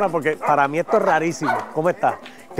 perdona, porque para mí esto es rarísimo. ¿Cómo estás?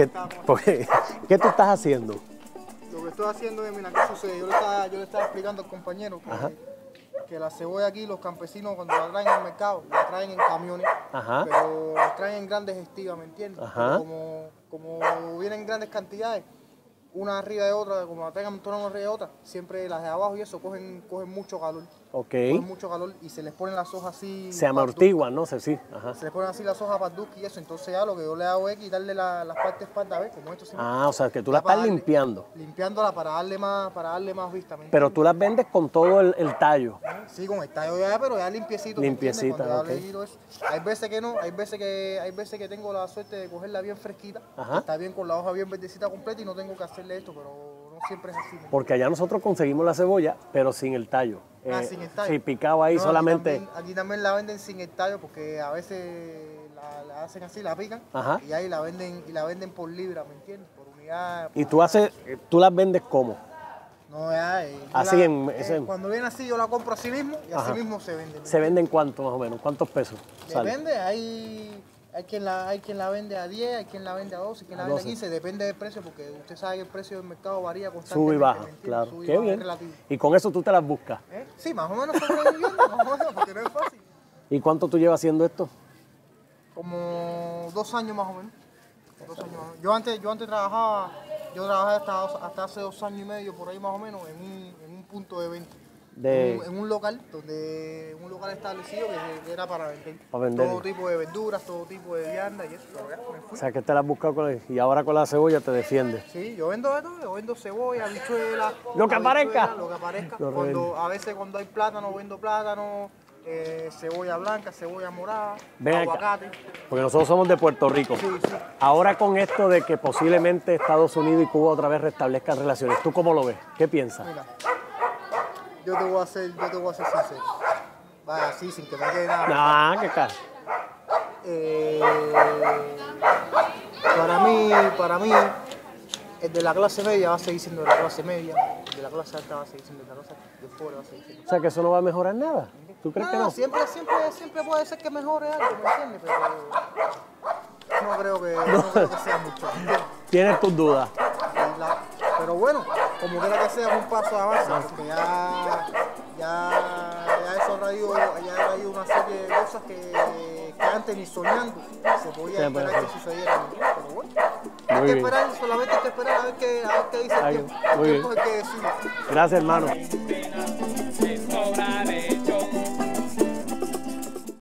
¿Qué tú estás haciendo? Lo que estoy haciendo es, mira, ¿qué sucede? Yo le estaba explicando al compañero que la cebolla aquí, los campesinos cuando la traen al mercado, la traen en camiones, pero la traen en grandes estigas, ¿me entiendes? Pero como vienen en grandes cantidades, una arriba de otra, como la traigan todas una arriba de otra, siempre las de abajo y eso cogen mucho calor. Cogen mucho calor y se les ponen las hojas así. Se amortiguan, no sé, sí. Se les ponen así las hojas parduzcas y eso. Entonces ya lo que yo le hago es quitarle las partes espalda, ¿ves? Como esto siempre. O sea, que tú la estás limpiando. Limpiándola para darle más vista. Pero tú las vendes con todo el tallo. Sí, con el tallo ya, pero ya limpiecito. Limpiecita, Hay veces que no, hay veces que tengo la suerte de cogerla bien fresquita. Está bien con la hoja bien verdecita completa y no tengo que hacerle esto, pero no siempre es así. Porque allá nosotros conseguimos la cebolla, pero sin el tallo. Sin el tallo. Sí, picado ahí solamente. Aquí también la venden sin el tallo porque a veces la hacen así, la pican y ahí la venden por libra, ¿me entiendes? Por unidad. ¿Y tú las vendes cómo? No, ya, así cuando viene así yo la compro así mismo y así mismo se vende. ¿Se venden cuánto más o menos? ¿Cuántos pesos? Depende, hay quien la vende a 10, hay quien la vende a 12, hay quien la vende a 15, depende del precio, porque usted sabe que el precio del mercado varía constantemente. Sube y baja, claro. Qué bien. Relativo. ¿Y con eso tú te las buscas? Sí, más o menos sobreviviendo, más o menos, porque no es fácil. ¿Y cuánto tú llevas haciendo esto? Como 2 años más o menos. 2 años más o menos. Yo antes trabajaba hasta hace 2 años y medio, por ahí más o menos, en un punto de venta. En un local establecido que era para vender. Todo tipo de verduras, todo tipo de viandas y eso. O sea, que te la has buscado y ahora con la cebolla te defiendes. Sí, yo vendo de todo, yo vendo cebolla, habichuela. Lo que aparezca. A veces cuando hay plátano, vendo plátano, cebolla blanca, cebolla morada, aguacate. Porque nosotros somos de Puerto Rico. Sí. Ahora con esto de que posiblemente Estados Unidos y Cuba otra vez restablezcan relaciones, ¿tú cómo lo ves? ¿Qué piensas? Mira, yo te voy a ser sincero. Vaya, así, sin que me quede nada. Qué caro. Para mí, el de la clase media va a seguir siendo de la clase media, el de la clase alta va a seguir siendo de la clase de pobre, va a seguir siendo. O sea, que eso no va a mejorar nada. ¿Tú crees que no? Siempre puede ser que mejore algo, ¿me entiendes? Pero no creo que sea mucho. Tienes tus dudas. Pero bueno, como quiera que sea, es un paso de avance, porque ya eso ha traído una serie de cosas que antes ni soñando se podía esperar que sucedieran. Pero bueno, hay que esperar, solamente hay que esperar a ver qué dice el tiempo. El tiempo es el que decide. Gracias, hermano.